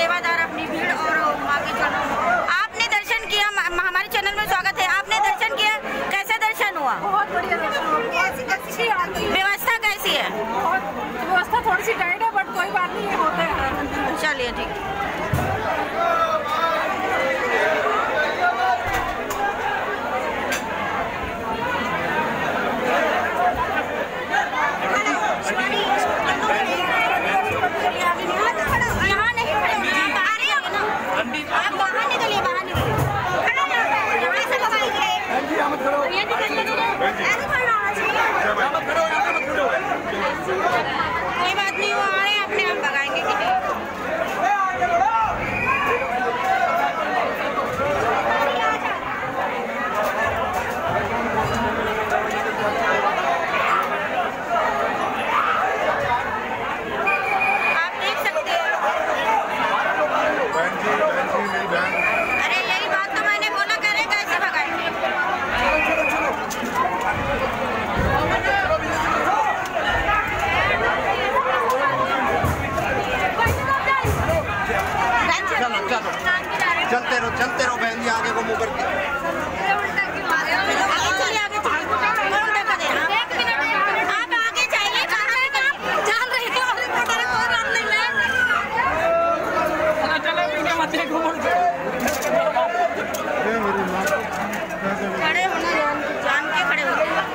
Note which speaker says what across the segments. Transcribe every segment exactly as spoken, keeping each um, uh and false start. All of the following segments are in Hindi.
Speaker 1: सेवादार अपनी भीड़ और आगे चलो। आपने दर्शन किया, हमारे चैनल में स्वागत है। आपने दर्शन किया, कैसा दर्शन हुआ?
Speaker 2: बहुत बढ़िया दर्शन हुआ, अच्छी आती है।
Speaker 1: व्यवस्था कैसी है?
Speaker 2: व्यवस्था थोड़ी सी टाइट है बट कोई बात नहीं, होता है।
Speaker 1: चलिए ठीक। कोई बात नहीं, वो आए अपने आप भगाएंगे कि नहीं। आप देख सकते हैं। अरे यही बात तो मैंने बोला, कह रहे कैसे भगाएंगे।
Speaker 3: चलते रहो चलते रहो बहन जी, आगे को मुंह करके।
Speaker 1: आप आगे जाइए, जान रहे हैं खड़े होना, जान के खड़े होते हैं।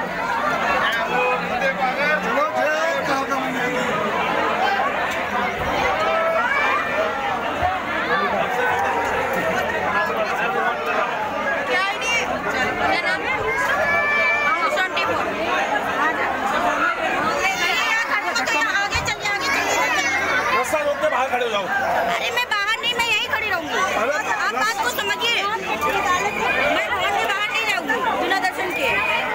Speaker 4: खड़े हो जाओ।
Speaker 1: अरे मैं बाहर नहीं, मैं यहीं खड़ी रहूंगी। आप बात को समझिए, मैं बाहर नहीं बाहर नहीं जाऊंगी बिना दर्शन के।